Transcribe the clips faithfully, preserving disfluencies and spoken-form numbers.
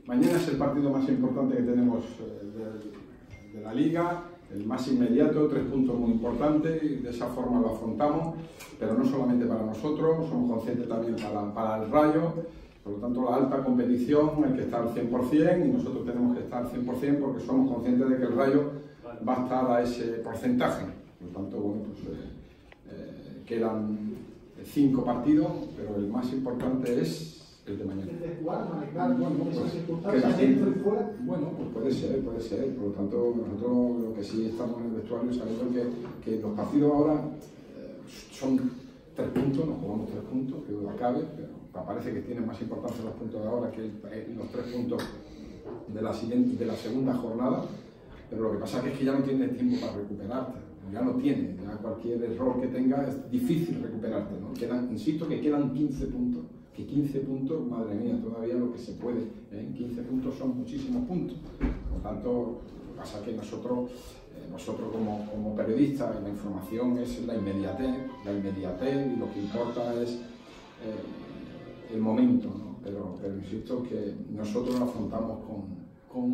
Mañana es el partido más importante que tenemos de, de la Liga, el más inmediato, tres puntos muy importantes, y de esa forma lo afrontamos, pero no solamente para nosotros, somos conscientes también para, para el Rayo. Por lo tanto, la alta competición hay que estar al cien por cien y nosotros tenemos que estar al cien por cien porque somos conscientes de que el Rayo va a estar a ese porcentaje. Por lo tanto, bueno, pues eh, eh, quedan cinco partidos, pero el más importante es el de mañana. El de jugar, manejar, bueno, esas circunstancias queda dentro y fuera. Bueno, pues puede ser, puede ser. Por lo tanto, nosotros lo que sí estamos en el vestuario sabiendo que, que los partidos ahora eh, son tres puntos, nos jugamos tres puntos, que duda cabe, pero parece que tienen más importancia los puntos de ahora que el, los tres puntos de la, siguiente, de la segunda jornada, pero lo que pasa es que ya no tienes tiempo para recuperarte, ya no tienes, ya cualquier error que tengas es difícil recuperarte, ¿no? Quedan, insisto que quedan quince puntos, que quince puntos, madre mía, todavía lo que se puede, ¿eh? quince puntos son muchísimos puntos, por lo tanto, lo que pasa es que nosotros, eh, nosotros como, como periodistas, la información es la inmediatez, la inmediatez y lo que importa es eh, el momento, ¿no? pero, pero insisto que nosotros lo afrontamos con, con,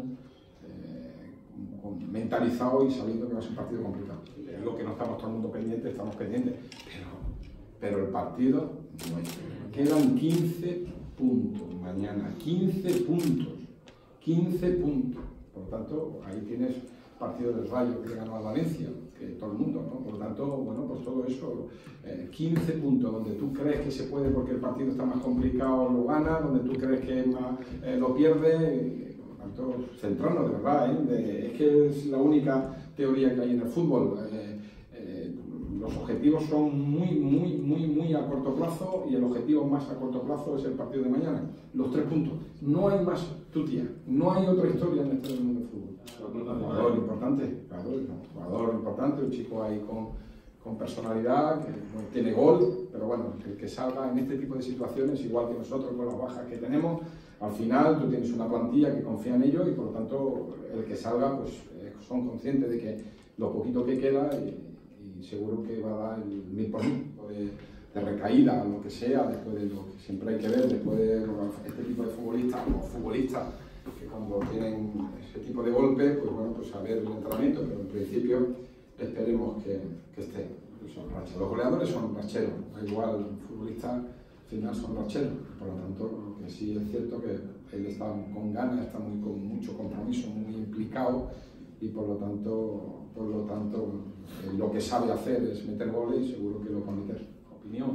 eh, con mentalizado y sabiendo que va a ser un partido complicado. Es lo que no estamos todo el mundo pendientes, estamos pendientes, pero, pero el partido no es. Quedan quince puntos mañana, quince puntos, quince puntos. Por lo tanto, ahí tienes partido del Rayo que ganó a Valencia, que todo el mundo, ¿no? Por lo tanto, bueno, pues todo eso, eh, quince puntos, donde tú crees que se puede porque el partido está más complicado, lo gana, donde tú crees que más, eh, lo pierde, eh, por lo tanto, centrarnos de verdad, ¿eh? De, es que es la única teoría que hay en el fútbol. Eh, eh, los objetivos son muy, muy, muy, muy a corto plazo y el objetivo más a corto plazo es el partido de mañana, los tres puntos. No hay más tutía, no hay otra historia en este mundo del fútbol. Un jugador importante, jugador, un jugador importante, un chico ahí con, con personalidad, que bueno, tiene gol, pero bueno, el que salga en este tipo de situaciones, igual que nosotros con las bajas que tenemos, al final tú tienes una plantilla que confía en ello y por lo tanto el que salga pues eh, son conscientes de que lo poquito que queda y, y seguro que va a dar el mil por mil de, de recaída, lo que sea, después de lo que siempre hay que ver, después de este tipo de futbolistas, o futbolistas que cuando tienen ese tipo de golpe, pues bueno, pues a ver el entrenamiento, pero en principio esperemos que, que esté. Son racheros. Los goleadores son racheros, da igual, un futbolista al final son racheros, por lo tanto, lo que sí es cierto que él está con ganas, está muy, con mucho compromiso, muy implicado y por lo tanto, por lo tanto, lo que sabe hacer es meter goles y seguro que lo va a meter. Opinión,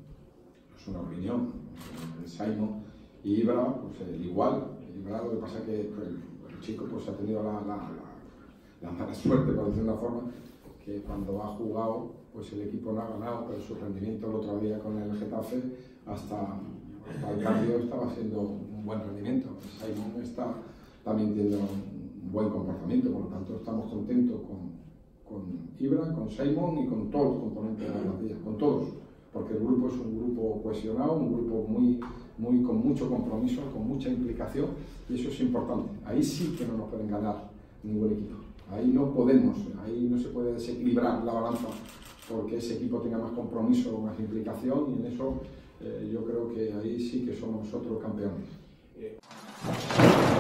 no es una opinión, Simon y Ibra, pues el igual. Lo que pasa es que el, el chico pues, ha tenido la, la, la, la mala suerte, por decirlo de una forma, que cuando ha jugado, pues el equipo no ha ganado, pero su rendimiento el otro día con el Getafe, hasta, hasta el cambio estaba haciendo un buen rendimiento. Simon está también teniendo un buen comportamiento, por lo tanto estamos contentos con, con Ibra, con Simon y con todos los componentes de la plantilla, con todos, porque el grupo es un grupo cohesionado, un grupo muy, muy, con mucho compromiso, con mucha implicación y eso es importante. Ahí sí que no nos pueden ganar ningún equipo. Ahí no podemos, ahí no se puede desequilibrar la balanza porque ese equipo tenga más compromiso, más implicación y en eso eh, yo creo que ahí sí que somos nosotros campeones.